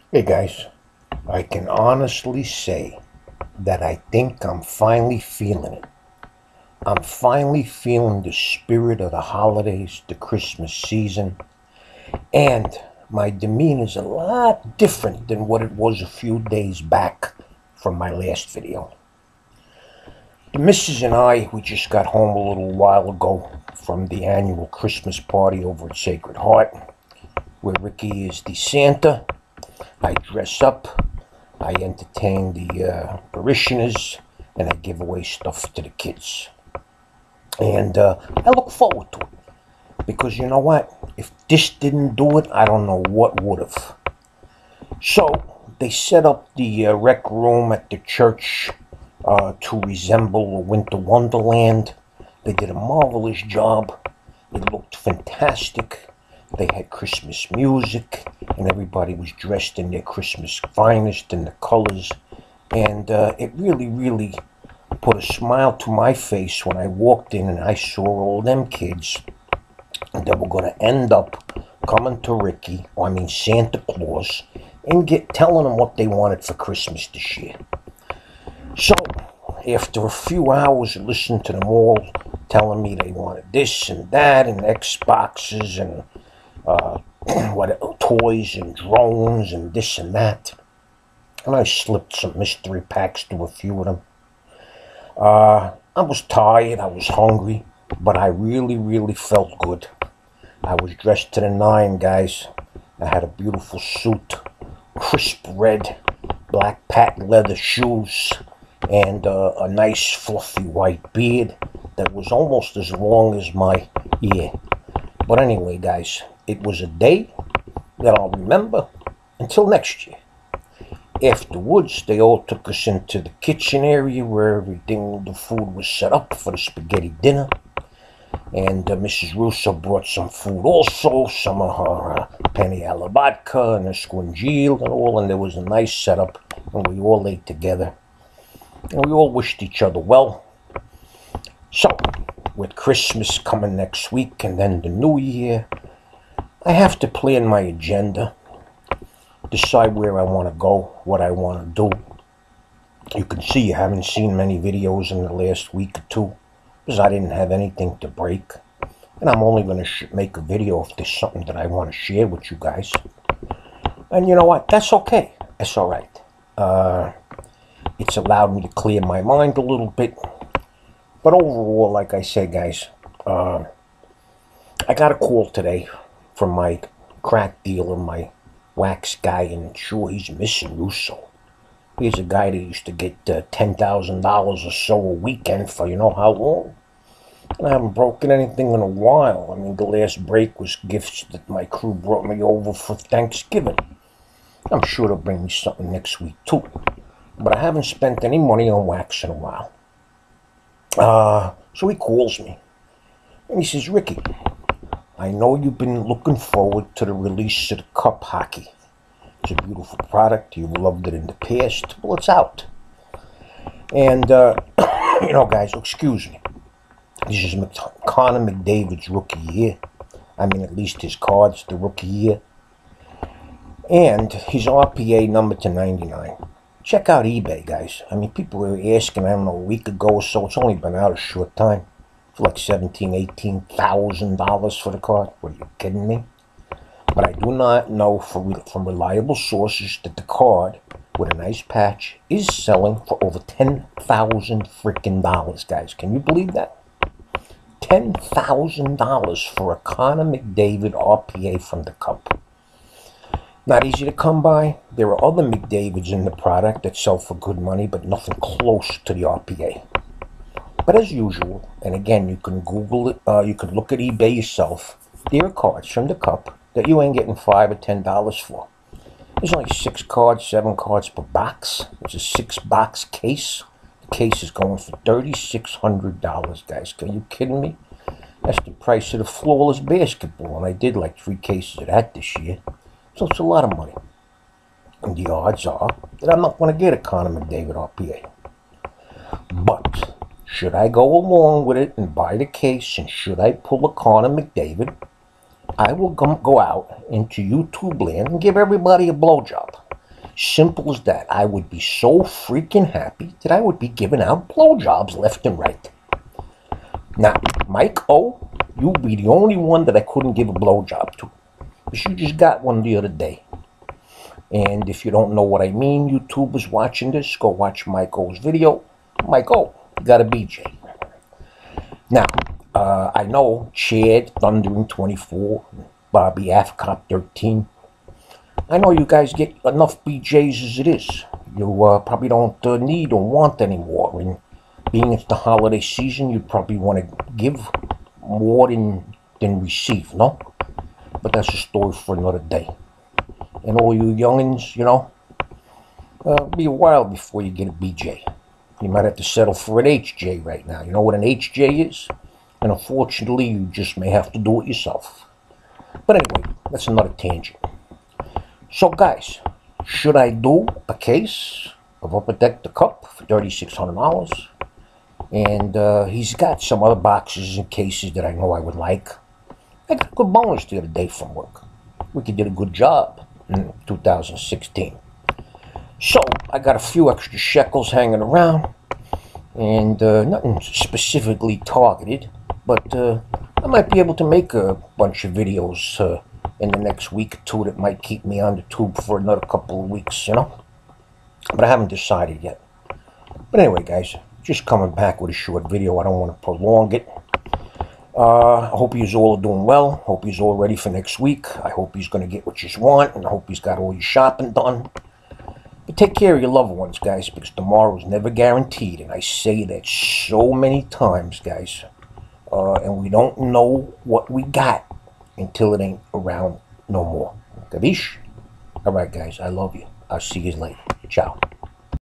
Hey guys, I can honestly say that I think I'm finally feeling it. I'm finally feeling the spirit of the holidays, the Christmas season, and my demeanor is a lot different than what it was a few days back from my last video. The missus and we just got home a little while ago from the annual Christmas party over at Sacred Heart, where Ricky is the Santa. I dress up, I entertain the parishioners, and I give away stuff to the kids. And I look forward to it because you know what? If this didn't do it, I don't know what would have. So they set up the rec room at the church to resemble a winter wonderland. They did a marvelous job. It looked fantastic. They had Christmas music, and everybody was dressed in their Christmas finest and the colors. And it really, really put a smile to my face when I walked in and I saw all them kids that were going to end up coming to Ricky, or I mean Santa Claus, and telling him what they wanted for Christmas this year. So, after a few hours of listening to them all telling me they wanted this and that and Xboxes and toys and drones and this and that, and I slipped some mystery packs to a few of them. I was tired, I was hungry, but I really, really felt good. I was dressed to the nine, guys. I had a beautiful suit, crisp red, black patent leather shoes, and a nice fluffy white beard that was almost as long as my ear. But anyway, guys, it was a day that I'll remember until next year. Afterwards, they all took us into the kitchen area where the food was set up for the spaghetti dinner. And Mrs. Russo brought some food also, some of her penne alla vodka and a squingile and all, and there was a nice setup, and we all ate together. And we all wished each other well. So, with Christmas coming next week and then the New Year, I have to plan my agenda, decide where I want to go, what I want to do. You can see you haven't seen many videos in the last week or two because I didn't have anything to break. And I'm only going to make a video if there's something that I want to share with you guys. And you know what? That's okay. That's all right. It's allowed me to clear my mind a little bit. But overall, like I said, guys, I got a call today from my crack dealer, my wax guy, and sure, he's missing Russo. He's a guy that used to get $10,000 or so a weekend for you know how long. And I haven't broken anything in a while. I mean, the last break was gifts that my crew brought me over for Thanksgiving. I'm sure they'll bring me something next week, too. But I haven't spent any money on wax in a while. So he calls me. And he says, Ricky, I know you've been looking forward to the release of the Cup Hockey. It's a beautiful product. You've loved it in the past. Well, it's out. And, you know, guys, excuse me. This is Connor McDavid's rookie year. I mean, at least his cards, the rookie year. And his RPA number to 99. Check out eBay, guys. I mean, people were asking, I don't know, a week ago or so. It's only been out a short time. For like $17,000, $18,000 for the card. What, are you kidding me? But I do not know from reliable sources that the card with a nice patch is selling for over $10,000 freaking dollars, guys. Can you believe that? $10,000 for a Connor McDavid RPA from the Cup. Not easy to come by. There are other McDavids in the product that sell for good money, but nothing close to the RPA. But as usual, and again, you can Google it, you can look at eBay yourself. There are cards from the Cup that you ain't getting $5 or $10 for. There's only 6 cards, 7 cards per box. It's a 6-box case. The case is going for $3,600, guys. Are you kidding me? That's the price of the flawless basketball, and I did like 3 cases of that this year. So it's a lot of money. And the odds are that I'm not going to get a Connor McDavid RPA. But should I go along with it and buy the case, and should I pull a Connor McDavid, I will go out into YouTube land and give everybody a blowjob. Simple as that. I would be so freaking happy that I would be giving out blowjobs left and right. Now, Mike O, you'll be the only one that I couldn't give a blowjob to. Because you just got one the other day. And if you don't know what I mean, YouTubers watching this, go watch Mike O's video. Mike O, you got a BJ. Now, I know Chad Thundering 24, Bobby AFCOP 13. I know you guys get enough BJs as it is. You probably don't need or want any more. And being it's the holiday season, you probably want to give more than receive, no? But that's a story for another day. And all you youngins, you know, be a while before you get a BJ. You might have to settle for an HJ right now. You know what an HJ is? And unfortunately, you just may have to do it yourself. But anyway, that's another tangent. So guys, should I do a case of Upper Deck the Cup for $3,600? And he's got some other boxes and cases that I know I would like. I got a good bonus the other day from work. We did a good job in 2016. So I got a few extra shekels hanging around, and nothing specifically targeted, but I might be able to make a bunch of videos in the next week or two that might keep me on the tube for another couple of weeks, you know. But I haven't decided yet. But anyway, guys, just coming back with a short video. I don't want to prolong it. I hope you's all doing well. Hope you's all ready for next week. I hope you's going to get what you want, and I hope you's got all your shopping done. But take care of your loved ones, guys, because tomorrow is never guaranteed, and I say that so many times, guys. And we don't know what we got until it ain't around no more. Kabish? All right, guys, I love you. I'll see you later. Ciao.